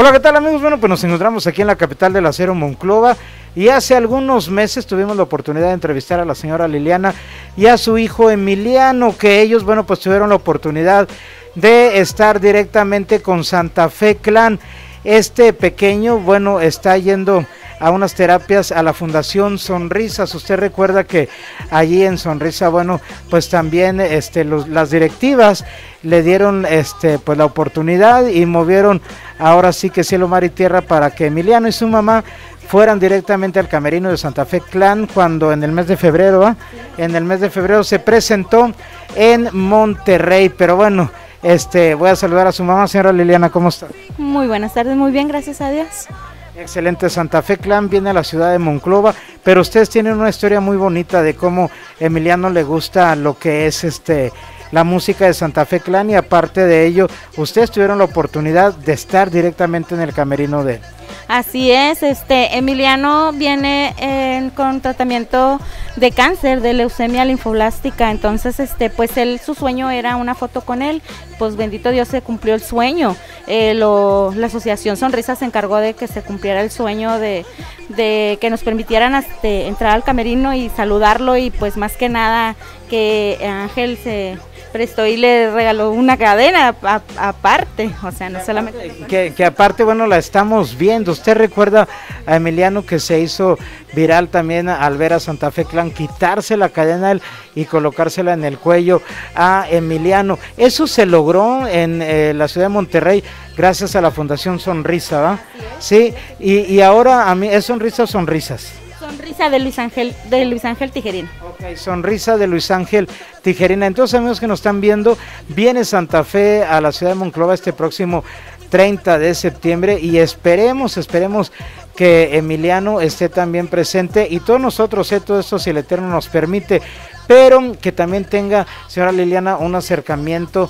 Hola, ¿qué tal amigos? Bueno, pues nos encontramos aquí en la capital del acero, Monclova, y hace algunos meses tuvimos la oportunidad de entrevistar a la señora Liliana y a su hijo Emiliano, que ellos, bueno, pues tuvieron la oportunidad de estar directamente con Santa Fe Clan. Este pequeño, bueno, está yendo a unas terapias a la Fundación Sonrisas. Usted recuerda que allí en Sonrisa, bueno, pues también las directivas le dieron pues la oportunidad y movieron ahora sí que cielo, mar y tierra para que Emiliano y su mamá fueran directamente al camerino de Santa Fe Clan, cuando en el mes de febrero, en el mes de febrero se presentó en Monterrey. Pero bueno, voy a saludar a su mamá. Señora Liliana, ¿cómo está? Muy buenas tardes, muy bien, gracias a Dios. Excelente. Santa Fe Clan viene a la ciudad de Monclova, pero ustedes tienen una historia muy bonita de cómo Emiliano le gusta lo que es la música de Santa Fe Clan, y aparte de ello, ustedes tuvieron la oportunidad de estar directamente en el camerino de él. Así es, Emiliano viene con tratamiento de cáncer, de leucemia linfoblástica. Entonces, pues su sueño era una foto con él. Pues bendito Dios, se cumplió el sueño. La asociación Sonrisa se encargó de que se cumpliera el sueño de que nos permitieran entrar al camerino y saludarlo, y pues más que nada que Ángel se prestó y le regaló una cadena aparte, o sea, no solamente... Que aparte, bueno, la estamos viendo. ¿Usted recuerda a Emiliano que se hizo viral también al ver a Santa Fe Clan quitarse la cadena a él y colocársela en el cuello a Emiliano? Eso se logró en la ciudad de Monterrey gracias a la Fundación Sonrisa, ¿va? Sí, y ahora a mí, ¿es Sonrisa o Sonrisas? Sonrisa de Luis Ángel Tijerina. Ok, Sonrisa de Luis Ángel Tijerina. Entonces, amigos que nos están viendo, viene Santa Fe a la ciudad de Monclova este próximo 30 de septiembre y esperemos que Emiliano esté también presente, y todos nosotros, todo esto si el Eterno nos permite, pero que también tenga, señora Liliana, un acercamiento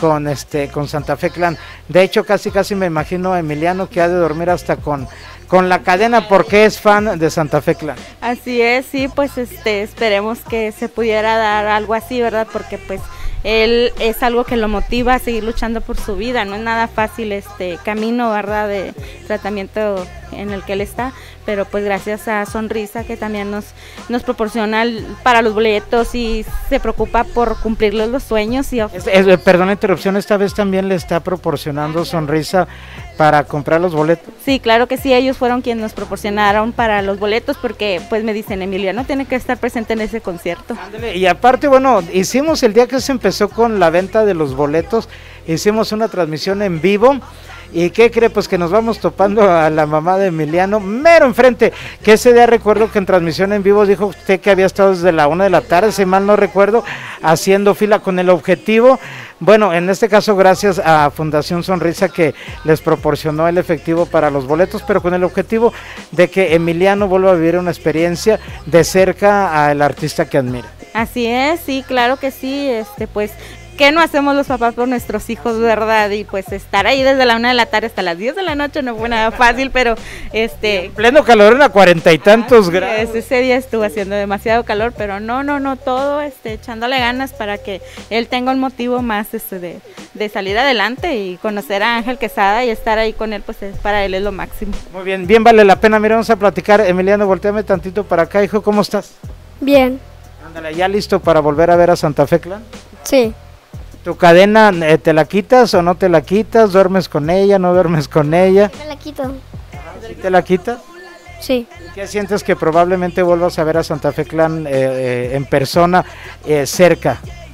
con Santa Fe Clan. De hecho, casi me imagino a Emiliano que ha de dormir hasta con la cadena, porque es fan de Santa Fe Clan. Así es, sí, pues esperemos que se pudiera dar algo así, ¿verdad? Porque pues él es algo que lo motiva a seguir luchando por su vida. No es nada fácil camino, ¿verdad?, de tratamiento en el que él está, pero pues gracias a Sonrisa, que también nos proporciona para los boletos y se preocupa por cumplirles los sueños. Perdón la interrupción, esta vez también le está proporcionando Sonrisa para comprar los boletos. Sí, claro que sí, ellos fueron quienes nos proporcionaron para los boletos, porque pues me dicen, Emiliano tiene que estar presente en ese concierto. Ándale, y aparte, bueno, hicimos el día que se empezó con la venta de los boletos, hicimos una transmisión en vivo. ¿Y qué cree? Pues que nos vamos topando a la mamá de Emiliano mero enfrente, que ese día recuerdo que en transmisión en vivo dijo usted que había estado desde la 1 de la tarde, si mal no recuerdo, haciendo fila con el objetivo. Bueno, en este caso gracias a Fundación Sonrisa, que les proporcionó el efectivo para los boletos, pero con el objetivo de que Emiliano vuelva a vivir una experiencia de cerca al artista que admira. Así es, sí, claro que sí, pues... ¿Qué no hacemos los papás por nuestros hijos, verdad? Y pues estar ahí desde la 1 de la tarde hasta las 10 de la noche no fue nada fácil, pero en pleno calor, en 40 y tantos grados. Ese día estuvo haciendo demasiado calor, pero no, todo echándole ganas para que él tenga un motivo más de salir adelante y conocer a Ángel Quesada y estar ahí con él, pues para él es lo máximo. Muy bien, bien vale la pena. Mira, vamos a platicar. Emiliano, volteame tantito para acá, hijo, ¿cómo estás? Bien. Ándale, ¿ya listo para volver a ver a Santa Fe Clan? Sí. ¿Tu cadena te la quitas o no te la quitas? ¿Duermes con ella, no duermes con ella? Me la quito. ¿Sí te la quitas? Sí. ¿Qué sientes que probablemente vuelvas a ver a Santa Fe Clan en persona, cerca?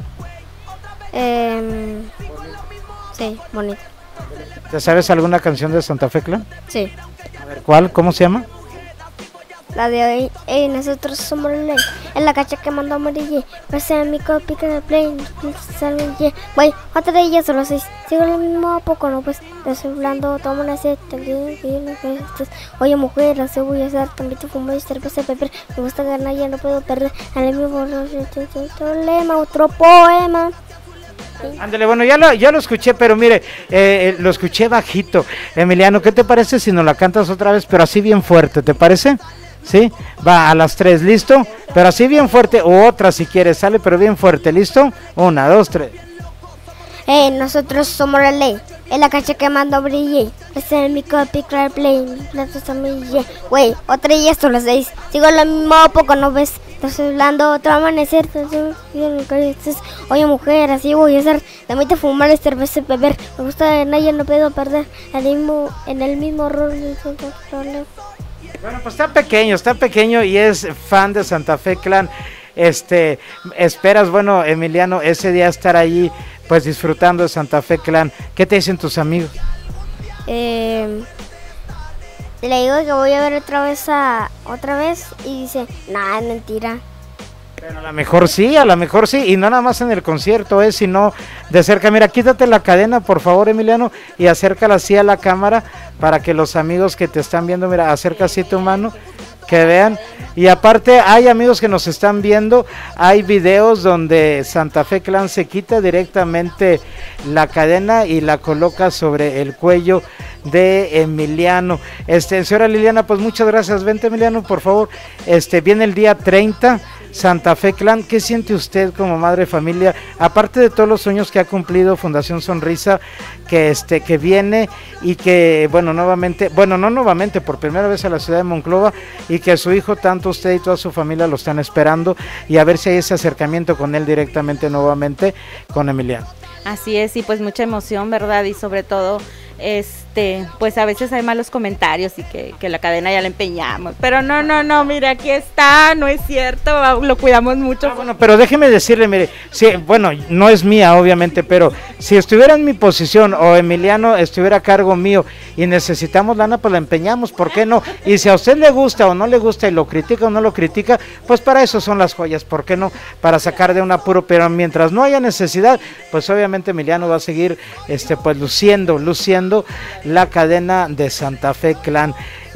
Sí, bonito. ¿Te sabes alguna canción de Santa Fe Clan? Sí. A ver, ¿cuál? ¿Cómo se llama? La de hoy, nosotros somos la ley, en la cacha que mandó amarille, pase a mi copy que de play, güey, otra de ellas solo 6, sigo lo mismo a poco, no pues, estoy hablando, toma una seta, oye mujer, la voy a hacer, también te fumo y cerveza pepper, me gusta ganar, ya no puedo perder, al mismo problema, otro poema. Ándale, bueno, ya lo escuché, pero mire, lo escuché bajito. Emiliano, ¿qué te parece si nos la cantas otra vez, pero así bien fuerte, ¿te parece? ¿Sí? Va a las 3, ¿listo? Pero así bien fuerte, o otra si quieres, sale, pero bien fuerte, ¿listo? 1, 2, 3. Nosotros somos la ley, En la cancha quemando brillé, ese es mi copy, claro, play, güey, otra y esto las 6, sigo lo mismo, poco no ves, estás hablando otro amanecer, oye mujer, así voy a hacer, también te fumar, cerveza, beber, me gusta de nadie, no puedo perder, en el mismo rol. Bueno, pues está pequeño y es fan de Santa Fe Clan. Esperas, bueno, Emiliano, ese día estar allí, pues disfrutando de Santa Fe Clan. ¿Qué te dicen tus amigos? Le digo que voy a ver otra vez y dice, nada, es mentira. Pero a lo mejor sí, y no nada más en el concierto, sino de cerca. Mira, quítate la cadena, por favor, Emiliano, y acércala así a la cámara para que los amigos que te están viendo, mira, acerca así tu mano, que vean. Y aparte hay amigos que nos están viendo, hay videos donde Santa Fe Clan se quita directamente la cadena y la coloca sobre el cuello de Emiliano. Señora Liliana, pues muchas gracias. Vente, Emiliano, por favor. Viene el día 30, Santa Fe Clan. ¿Qué siente usted como madre de familia? Aparte de todos los sueños que ha cumplido Fundación Sonrisa, que viene y que, no nuevamente, por primera vez a la ciudad de Monclova, y que su hijo, tanto usted y toda su familia, lo están esperando, y a ver si hay ese acercamiento con él directamente nuevamente con Emiliano. Así es, y pues mucha emoción, ¿verdad? Y sobre todo, pues a veces hay malos comentarios y que la cadena ya la empeñamos, pero no, mira, aquí está, no es cierto, lo cuidamos mucho. Bueno, pero déjeme decirle, mire, sí, no es mía, obviamente, pero si estuviera en mi posición o Emiliano estuviera a cargo mío y necesitamos lana, pues la empeñamos, ¿por qué no? Y si a usted le gusta o no le gusta y lo critica o no lo critica, pues para eso son las joyas, ¿por qué no? Para sacar de un apuro, pero mientras no haya necesidad, pues obviamente Emiliano va a seguir, pues luciendo la cadena de Santa Fe Clan,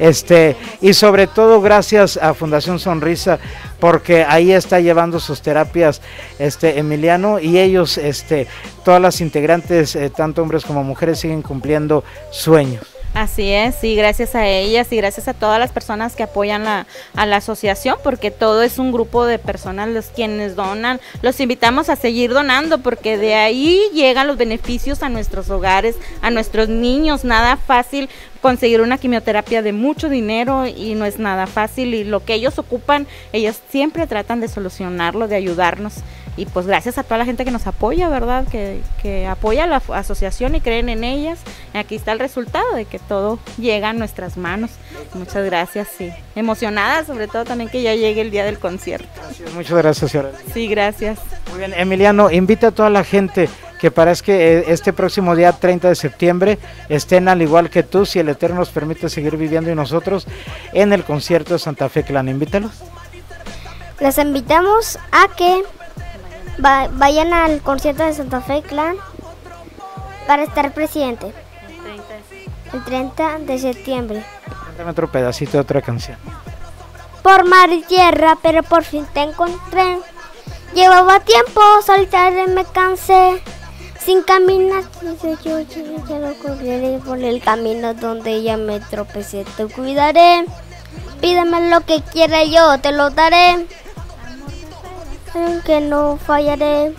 y sobre todo gracias a Fundación Sonrisa, porque ahí está llevando sus terapias Emiliano, y ellos, todas las integrantes, tanto hombres como mujeres, siguen cumpliendo sueños. Así es, sí, gracias a ellas y gracias a todas las personas que apoyan a la asociación, porque todo es un grupo de personas los quienes donan. Los invitamos a seguir donando, porque de ahí llegan los beneficios a nuestros hogares, a nuestros niños. Nada fácil conseguir una quimioterapia de mucho dinero, y no es nada fácil, y lo que ellos ocupan, ellos siempre tratan de solucionarlo, de ayudarnos. Y pues gracias a toda la gente que nos apoya, ¿verdad? Que apoya a la asociación y creen en ellas. Aquí está el resultado de que todo llega a nuestras manos. Muchas gracias, sí. Emocionada, sobre todo también que ya llegue el día del concierto. Gracias, muchas gracias, señora. Sí, gracias. Muy bien, Emiliano, invita a toda la gente que parece que este próximo día 30 de septiembre estén al igual que tú, si el Eterno nos permite seguir viviendo y nosotros, en el concierto de Santa Fe Clan. Invítalos. Les invitamos a que vayan al concierto de Santa Fe Clan para estar presidente el 30 de septiembre. Cuéntame otro pedacito de otra canción. Por mar y tierra, pero por fin te encontré. Llevaba tiempo solitario y me cansé. Sin caminar, yo lo correré por el camino donde ya me tropecé. Te cuidaré, pídeme lo que quiera, yo te lo daré. Aunque no fallaré,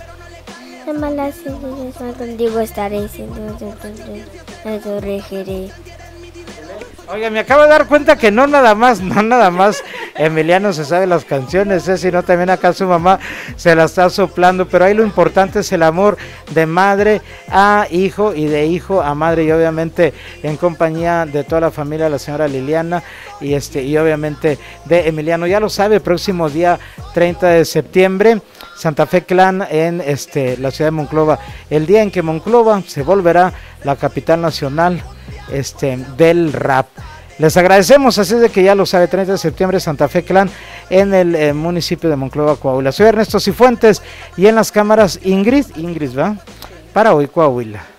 contigo estaré, te regiré. Oiga, me acabo de dar cuenta que no nada más Emiliano se sabe las canciones, sino también acá su mamá se la está soplando, pero ahí lo importante es el amor de madre a hijo y de hijo a madre, y obviamente en compañía de toda la familia, la señora Liliana y obviamente de Emiliano. Ya lo sabe, el próximo día 30 de septiembre, Santa Fe Clan en la ciudad de Monclova, el día en que Monclova se volverá la capital nacional del rap. Les agradecemos, así es de que ya lo sabe, 30 de septiembre, Santa Fe Clan en el municipio de Monclova, Coahuila. Soy Ernesto Cifuentes y en las cámaras Ingrid, ¿va? Para hoy Coahuila.